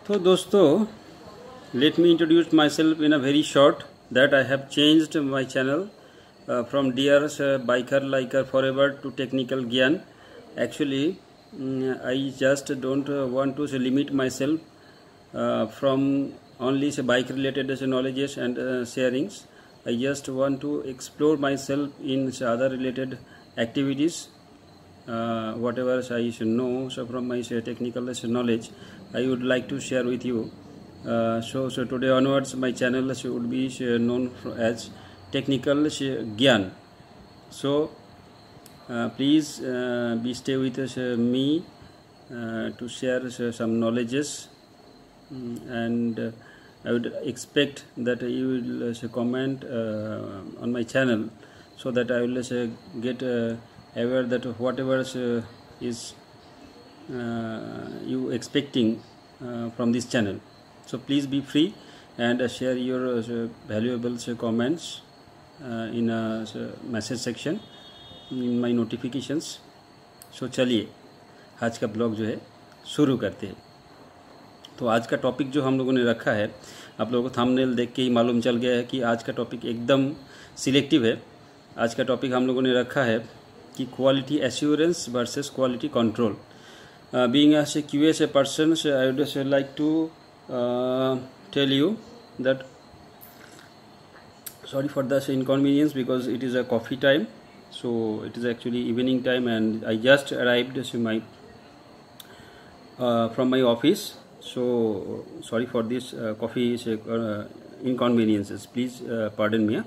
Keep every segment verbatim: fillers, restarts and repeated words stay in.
तो दोस्तों, let me introduce myself in a very short that I have changed my channel uh, from Dear uh, Biker Liker Forever to Technical Gyan. Actually, um, I just don't uh, want to uh, limit myself uh, from only uh, bike related uh, knowledges and uh, sharings. I just want to explore myself in uh, other related activities. Uh, whatever I should know, so from my uh, technical knowledge, I would like to share with you. Uh, so, so today onwards, my channel should be known as Technical Gyan. So, uh, please uh, be stay with us, uh, me uh, to share uh, some knowledges, um, and uh, I would expect that you will uh, comment uh, on my channel, so that I will uh, get uh, aware that whatever uh, is uh, you expecting uh, from this channel. So please be free and uh, share your uh, valuable uh, comments uh, in a uh, message section in my notifications. So चलिए आज का blog जो है शुरू करते हैं। तो आज का टॉपिक जो हम लोगों ने रखा है, आप लोगों को थंबनेल देख के ही मालूम चल गया है कि आज का टॉपिक एकदम सिलेक्टिव है। आज का टॉपिक हम लोगों ने रखा है कि quality assurance versus quality control. Being as a Q S A person, I would like to tell you that sorry for the inconvenience because it is a coffee time, so it is actually evening time and I just arrived to my uh, from my office, so sorry for this uh, coffee uh, inconveniences, please uh, pardon me.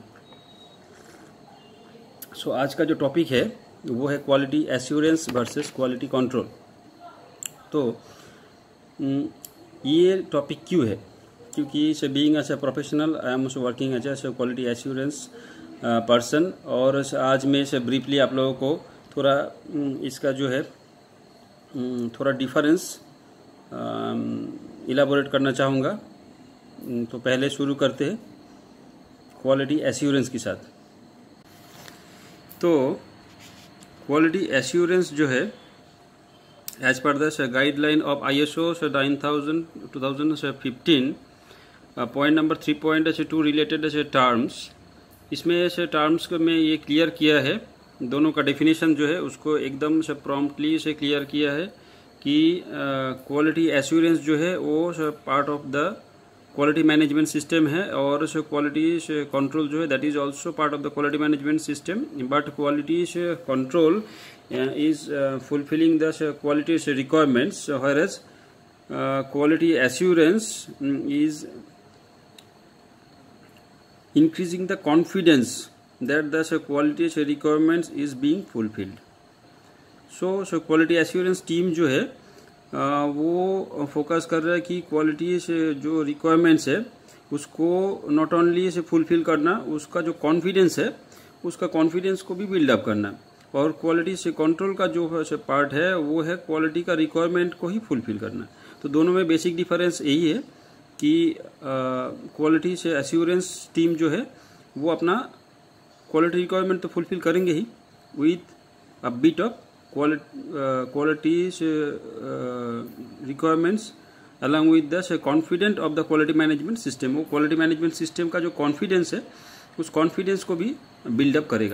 So so, आज का जो topic है वो है quality assurance versus quality control. तो ये topic क्यों है? क्योंकि से being as a professional I am also working as a quality assurance person, और आज मैं से ब्रीफली आप लोगों को थोड़ा इसका जो है थोड़ा डिफरेंस इलाबोरेट करना चाहूँगा। तो पहले शुरू करते हैं क्वालिटी एश्योरेंस के साथ। तो क्वालिटी एश्योरेंस जो है as per the guideline of I S O nine thousand two thousand fifteen point number three point two related terms, इसमें ऐसे टर्म्स को मैं ये क्लियर किया है, दोनों का डेफिनेशन जो है उसको एकदम से प्रॉम्प्टली से क्लियर किया है कि क्वालिटी uh, एश्योरेंस जो है वो part of the quality management system है, और क्वालिटी कंट्रोल जो है that is also part of the quality management system, but quality control is fulfilling the quality requirements, whereas quality assurance is increasing the confidence that the so, quality so, requirements is being fulfilled. so so quality assurance team जो है आ, वो focus कर रहा है कि quality से जो requirements है उसको नॉट ओनली से फुलफिल करना, उसका जो कॉन्फिडेंस है उसका कॉन्फिडेंस को भी बिल्डअप करना, और क्वालिटी से कंट्रोल का जो से पार्ट है वो है क्वालिटी का रिक्वायरमेंट को ही फुलफिल करना। तो दोनों में बेसिक डिफरेंस यही है कि क्वालिटी से एश्योरेंस टीम जो है वो अपना क्वालिटी रिक्वायरमेंट तो फुलफिल करेंगे ही with a bit of quality से requirements along with the confident of the quality management system. वो क्वालिटी मैनेजमेंट सिस्टम का जो कॉन्फिडेंस है उस कॉन्फिडेंस को भी बिल्डअप करेगा।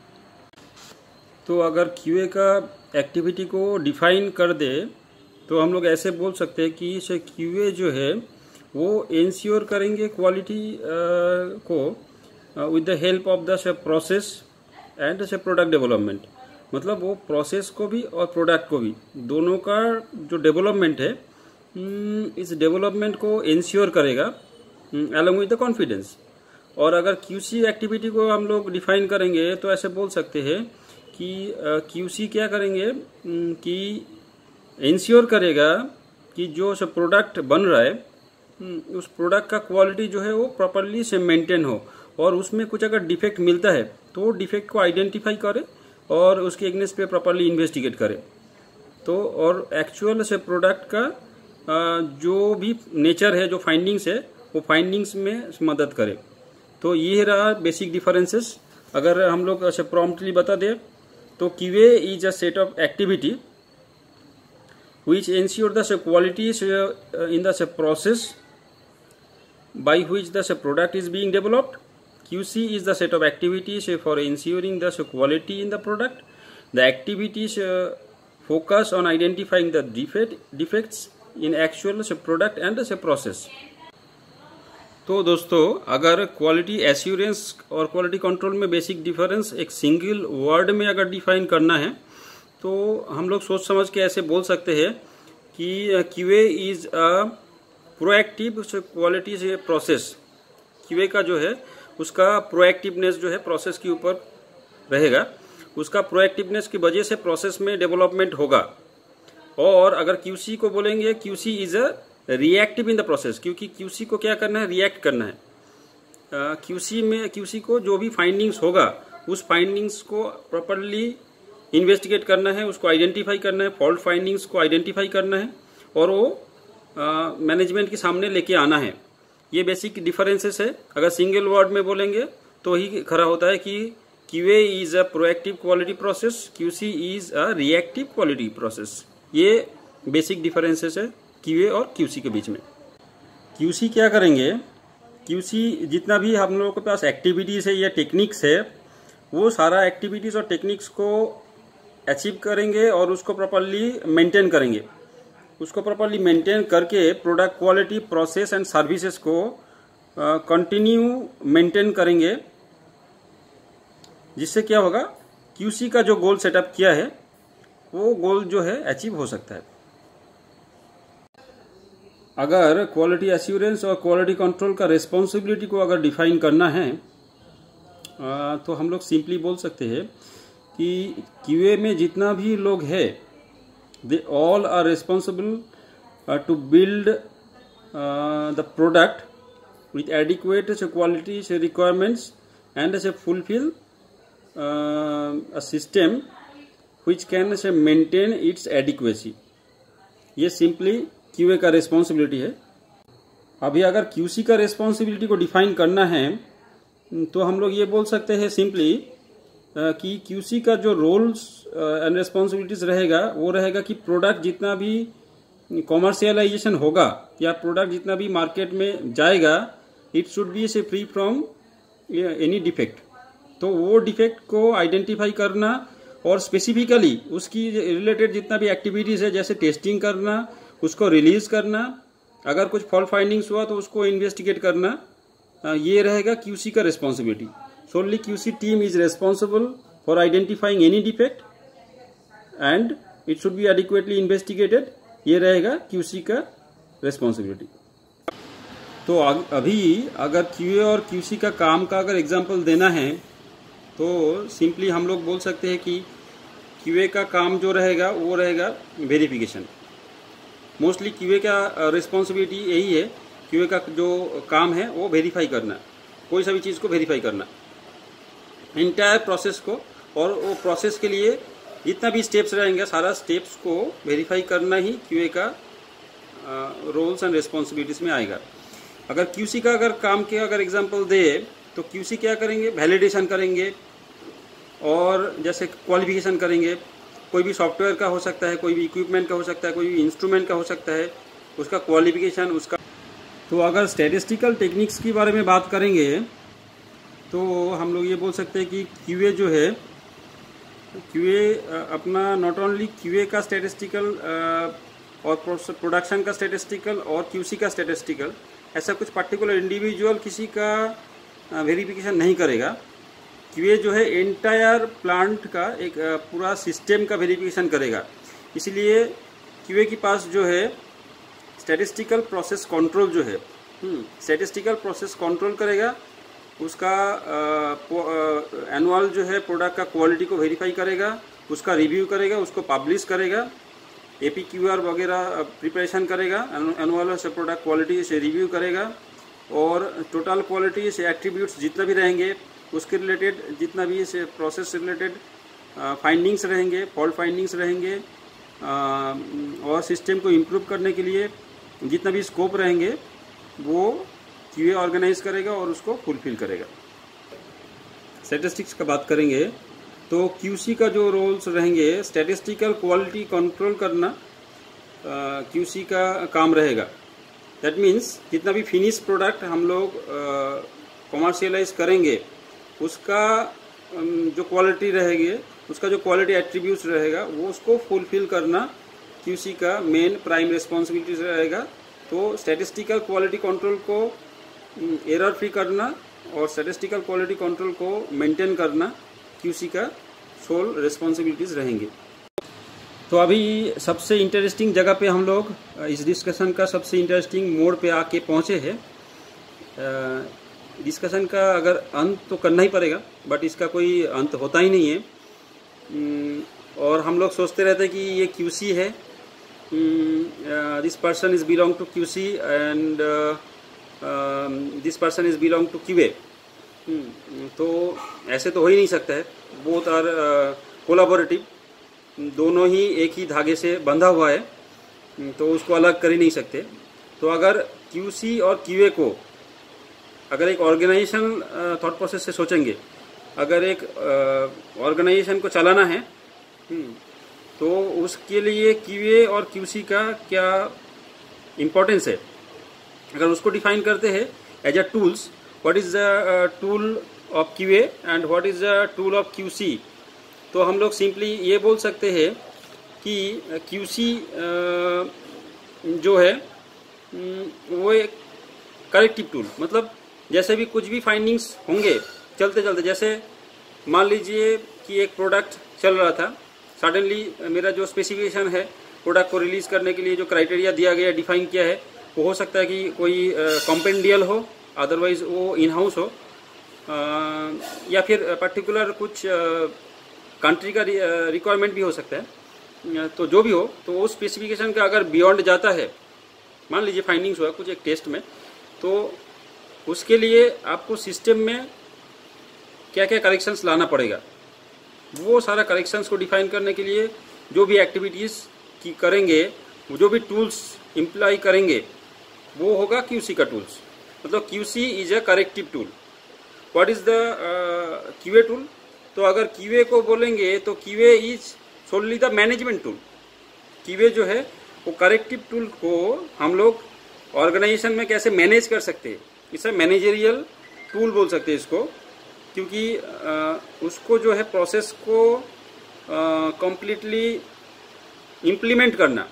तो अगर क्यूए का एक्टिविटी को डिफाइन कर दे तो हम लोग ऐसे बोल सकते हैं कि से क्यूए जो है वो इंश्योर करेंगे क्वालिटी uh, को with the help of the process and से प्रोडक्ट डेवलपमेंट। मतलब वो प्रोसेस को भी और प्रोडक्ट को भी दोनों का जो डेवलपमेंट है इस डेवलपमेंट को इंश्योर करेगा अलॉन्ग विद द कॉन्फिडेंस। और अगर क्यूसी एक्टिविटी को हम लोग डिफाइन करेंगे तो ऐसे बोल सकते हैं कि क्यूसी uh, क्या करेंगे um, कि इंश्योर करेगा कि जो सब प्रोडक्ट बन रहा है उस प्रोडक्ट का क्वालिटी जो है वो प्रॉपरली से मेंटेन हो, और उसमें कुछ अगर डिफेक्ट मिलता है तो डिफेक्ट को आइडेंटिफाई करे और उसके अगेंस्ट पे प्रॉपरली इन्वेस्टिगेट करे। तो और एक्चुअल से प्रोडक्ट का जो भी नेचर है, जो फाइंडिंग्स है, वो फाइंडिंग्स में मदद करे। तो ये रहा बेसिक डिफरेंसेस। अगर हम लोग ऐसे प्रॉम्प्टली बता दें तो QA is a set of activity which ensure the say, quality say, uh, in the say, process by which the say, product is being developed. Q C is the set of activities say, for ensuring the say, quality in the product. The activities uh, focus on identifying the defect defects in actual say, product and say, process. तो दोस्तों, अगर quality assurance और quality control में basic difference एक single word में अगर define करना है तो हम लोग सोच समझ के ऐसे बोल सकते हैं कि QA is a proactive quality से प्रोसेस। क्यूए का जो है उसका प्रोएक्टिवनेस जो है प्रोसेस के ऊपर रहेगा, उसका प्रोएक्टिवनेस की वजह से प्रोसेस में डेवलपमेंट होगा। और अगर क्यूसी को बोलेंगे, QC is a reactive in the process, क्योंकि क्यूसी को क्या करना है, रिएक्ट करना है। क्यूसी uh, में क्यूसी को जो भी फाइंडिंग्स होगा उस फाइंडिंग्स को प्रॉपरली इन्वेस्टिगेट करना है, उसको आइडेंटिफाई करना है, फॉल्ट फाइंडिंग्स को आइडेंटिफाई करना है और वो मैनेजमेंट uh, के सामने लेके आना है। ये बेसिक डिफरेंसेस है। अगर सिंगल वर्ड में बोलेंगे तो ही खरा होता है कि QA is a proactive quality process, QC is a reactive quality process. ये बेसिक डिफरेंसेस है क्यूए और क्यूसी के बीच में। क्यूसी क्या करेंगे, क्यूसी जितना भी हम लोगों के पास एक्टिविटीज़ है या टेक्निक्स है वो सारा एक्टिविटीज़ और टेक्निक्स को अचीव करेंगे और उसको प्रॉपरली मेंटेन करेंगे। उसको प्रॉपरली मेंटेन करके product quality, process and services को कंटिन्यू मेंटेन करेंगे, जिससे क्या होगा, क्यूसी का जो गोल सेटअप किया है वो गोल जो है अचीव हो सकता है। अगर क्वालिटी एश्योरेंस और क्वालिटी कंट्रोल का रिस्पॉन्सिबिलिटी को अगर डिफाइन करना है तो हम लोग सिंपली बोल सकते हैं कि क्यूए में जितना भी लोग है they all are responsible to build the product with adequate quality requirements and से fulfil a system which can say maintain its adequacy। ये सिंपली क्यूए का रिस्पॉन्सिबिलिटी है। अभी अगर क्यूसी का रिस्पॉन्सिबिलिटी को डिफाइन करना है तो हम लोग ये बोल सकते हैं सिंपली कि क्यूसी का जो रोल्स एंड रिस्पॉन्सिबिलिटीज रहेगा वो रहेगा कि प्रोडक्ट जितना भी कॉमर्शियलाइजेशन होगा या प्रोडक्ट जितना भी मार्केट में जाएगा इट शुड बी से फ्री फ्रॉम एनी डिफेक्ट। तो वो डिफेक्ट को आइडेंटिफाई करना और स्पेसिफिकली उसकी रिलेटेड जितना भी एक्टिविटीज़ है जैसे टेस्टिंग करना, उसको रिलीज करना, अगर कुछ फॉल्ट फाइंडिंग्स हुआ तो उसको इन्वेस्टिगेट करना, ये रहेगा क्यूसी का responsibility. So only QC team is responsible for identifying any defect and it should be adequately investigated. ये रहेगा क्यूसी का रिस्पॉन्सिबिलिटी। तो अभी अगर क्यूए और क्यूसी का काम का अगर एग्जाम्पल देना है तो सिंपली हम लोग बोल सकते हैं कि क्यूए का काम जो रहेगा वो रहेगा वेरिफिकेशन। मोस्टली क्यूए का रिस्पॉन्सिबिलिटी यही है, क्यूए का जो काम है वो वेरीफाई करना, कोई सा भी चीज़ को वेरीफाई करना, इंटायर प्रोसेस को। और वो प्रोसेस के लिए जितना भी स्टेप्स रहेंगे सारा स्टेप्स को वेरीफाई करना ही क्यूए का रोल्स एंड रिस्पॉन्सिबिलिटीज में आएगा। अगर क्यूसी का अगर काम के अगर एग्जांपल दे तो क्यूसी क्या करेंगे, वैलिडेशन करेंगे और जैसे क्वालिफिकेशन करेंगे। कोई भी सॉफ्टवेयर का हो सकता है, कोई भी इक्विपमेंट का हो सकता है, कोई भी इंस्ट्रूमेंट का हो सकता है, उसका क्वालिफिकेशन उसका। तो अगर स्टैटिस्टिकल टेक्निक्स के बारे में बात करेंगे तो हम लोग ये बोल सकते हैं कि क्यूए जो है, क्यूए अपना नॉट ओनली क्यूए का स्टैटिस्टिकल और प्रोडक्शन का स्टैटिस्टिकल और क्यूसी का स्टैटिस्टिकल, ऐसा कुछ पर्टिकुलर इंडिविजुअल किसी का वेरिफिकेशन नहीं करेगा। क्यूए जो है एंटायर प्लांट का एक पूरा सिस्टम का वेरिफिकेशन करेगा। इसलिए क्यूए के पास जो है स्टैटिस्टिकल प्रोसेस कंट्रोल जो है, स्टैटिस्टिकल प्रोसेस कंट्रोल करेगा, उसका एनुअल जो है प्रोडक्ट का क्वालिटी को वेरीफाई करेगा, उसका रिव्यू करेगा, उसको पब्लिश करेगा, एपीक्यूआर वगैरह प्रिपरेशन करेगा, एनुअल से प्रोडक्ट क्वालिटी से रिव्यू करेगा और टोटल क्वालिटी से एट्रीब्यूट्स जितना भी रहेंगे उसके रिलेटेड जितना भी से प्रोसेस से रिलेटेड फाइंडिंग्स रहेंगे, फॉल्ट फाइंडिंग्स रहेंगे आ, और सिस्टम को इम्प्रूव करने के लिए जितना भी स्कोप रहेंगे वो क्यूए ऑर्गेनाइज करेगा और उसको फुलफिल करेगा। स्टैटिस्टिक्स का बात करेंगे तो क्यूसी का जो रोल्स रहेंगे स्टैटिस्टिकल क्वालिटी कंट्रोल करना क्यूसी का काम रहेगा। दैट मीन्स जितना भी फिनिश प्रोडक्ट हम लोग कॉमर्शियलाइज करेंगे उसका जो क्वालिटी रहेगी, उसका जो क्वालिटी एट्रीब्यूट्स रहेगा वो उसको फुलफिल करना क्यूसी का मेन प्राइम रिस्पॉन्सिबिलिटी रहेगा। तो स्टैटिस्टिकल क्वालिटी कंट्रोल को एरर फ्री करना और स्टैटिस्टिकल क्वालिटी कंट्रोल को मेंटेन करना क्यूसी का सोल रिस्पॉन्सिबिलिटीज रहेंगे। तो अभी सबसे इंटरेस्टिंग जगह पे हम लोग इस डिस्कशन का सबसे इंटरेस्टिंग मोड पे आके पहुँचे हैं। डिस्कशन का अगर अंत तो करना ही पड़ेगा, बट इसका कोई अंत होता ही नहीं है। और हम लोग सोचते रहते हैं कि ये क्यूसी है, this person is belong to QC and this person is belong to QA. तो ऐसे तो हो ही नहीं सकता है। बोथ आर कोलाबोरेटिव, दोनों ही एक ही धागे से बंधा हुआ है, तो उसको अलग कर ही नहीं सकते। तो अगर क्यूसी और क्यूए को अगर एक ऑर्गेनाइजेशन थॉट प्रोसेस से सोचेंगे, अगर एक ऑर्गेनाइजेशन को चलाना है तो उसके लिए क्यूए और क्यूसी का क्या इम्पोर्टेंस है, अगर उसको डिफाइन करते हैं as a tools, what is the tool of QA and what is the tool of QC, तो हम लोग सिंपली ये बोल सकते हैं कि क्यूसी जो है वो एक करेक्टिव टूल, मतलब जैसे भी कुछ भी फाइंडिंग्स होंगे चलते चलते, जैसे मान लीजिए कि एक प्रोडक्ट चल रहा था, सडनली मेरा जो स्पेसिफिकेशन है प्रोडक्ट को रिलीज करने के लिए जो क्राइटेरिया दिया गया डिफाइन किया है, वो हो सकता है कि कोई कॉम्पेंडियल हो, अदरवाइज वो इन हाउस हो, आ, या फिर पर्टिकुलर कुछ कंट्री का रिक्वायरमेंट भी हो सकता है। तो जो भी हो, तो वो स्पेसिफिकेशन का अगर बियॉन्ड जाता है, मान लीजिए फाइंडिंग्स हुआ कुछ एक टेस्ट में, तो उसके लिए आपको सिस्टम में क्या क्या करेक्शंस लाना पड़ेगा, वो सारा करेक्शंस को डिफाइन करने के लिए जो भी एक्टिविटीज़ की करेंगे, जो भी टूल्स इम्प्लाई करेंगे, वो होगा क्यूसी का टूल्स। मतलब QC is a corrective tool. What is the QA tool, तो अगर क्यूए को बोलेंगे तो QA is so only the management tool. QA जो है वो करेक्टिव टूल को हम लोग ऑर्गेनाइजेशन में कैसे मैनेज कर सकते हैं, इसे मैनेजरियल टूल बोल सकते हैं इसको, क्योंकि आ, उसको जो है प्रोसेस को कंप्लीटली इम्प्लीमेंट करना,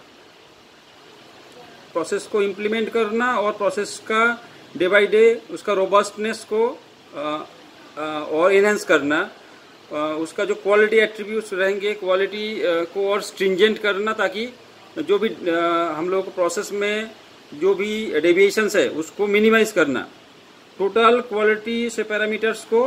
प्रोसेस को इम्प्लीमेंट करना और प्रोसेस का डे बाय डे उसका रोबस्टनेस को आ, आ, और एनहेंस करना, आ, उसका जो क्वालिटी एट्रीब्यूट्स रहेंगे क्वालिटी को और स्ट्रिंजेंट करना, ताकि जो भी आ, हम लोग प्रोसेस में जो भी डेविएशंस है उसको मिनिमाइज करना, टोटल क्वालिटी से पैरामीटर्स को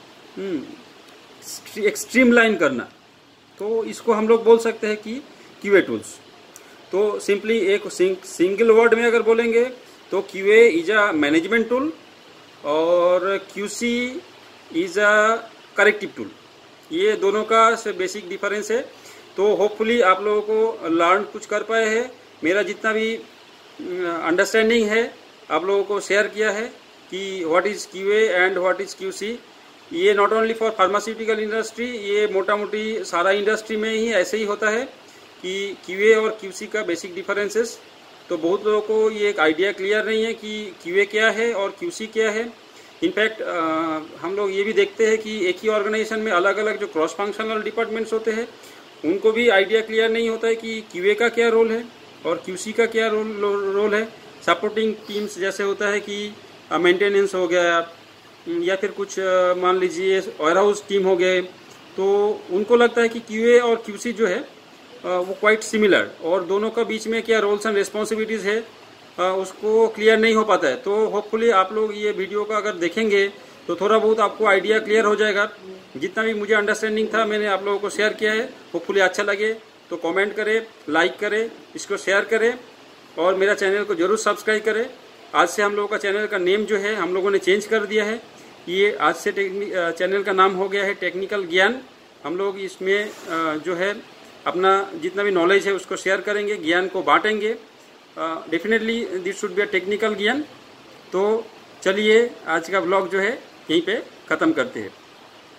एक्सट्रीमलाइन करना। तो इसको हम लोग बोल सकते हैं कि क्यूए टूल्स। तो सिंपली एक सिंग, सिंगल वर्ड में अगर बोलेंगे तो QA is a management tool और QC is a corrective tool. ये दोनों का से बेसिक डिफरेंस है। तो होपफुली आप लोगों को लर्न कुछ कर पाए हैं। मेरा जितना भी अंडरस्टैंडिंग है आप लोगों को शेयर किया है कि what is QA and what is QC. ये not only for pharmaceutical industry, ये मोटा मोटी सारा इंडस्ट्री में ही ऐसे ही होता है कि क्यूए और क्यूसी का बेसिक डिफरेंसेस। तो बहुत लोगों को ये एक आइडिया क्लियर नहीं है कि क्यूए क्या है और क्यूसी क्या है। इनफैक्ट हम लोग ये भी देखते हैं कि एक ही ऑर्गेनाइजेशन में अलग अलग जो क्रॉस फंक्शनल डिपार्टमेंट्स होते हैं उनको भी आइडिया क्लियर नहीं होता है कि क्यूए का क्या रोल है और क्यूसी का क्या रोल रोल है। सपोर्टिंग टीम्स जैसे होता है कि मेंटेनेंस हो गया या फिर कुछ मान लीजिए वेयर हाउस टीम हो गए, तो उनको लगता है कि क्यूए और क्यूसी जो है वो क्वाइट सिमिलर, और दोनों का बीच में क्या रोल्स एंड रिस्पॉन्सिबिलिटीज़ है उसको क्लियर नहीं हो पाता है। तो होपफुली आप लोग ये वीडियो का अगर देखेंगे तो थोड़ा बहुत आपको आइडिया क्लियर हो जाएगा। जितना भी मुझे अंडरस्टैंडिंग था मैंने आप लोगों को शेयर किया है। होपफुली अच्छा लगे तो कमेंट करें, लाइक करें, इसको शेयर करें और मेरा चैनल को जरूर सब्सक्राइब करें। आज से हम लोगों का चैनल का नेम जो है हम लोगों ने चेंज कर दिया है। ये आज से चैनल का नाम हो गया है टेक्निकल ज्ञान। हम लोग इसमें जो है अपना जितना भी नॉलेज है उसको शेयर करेंगे, ज्ञान को बांटेंगे। Definitely this should be a technical ज्ञान। तो चलिए आज का ब्लॉग जो है यहीं पे ख़त्म करते हैं।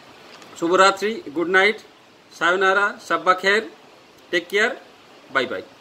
शुभ रात्रि, गुड नाइट, सायोनारा, शब्बा खैर, टेक केयर, बाय बाय।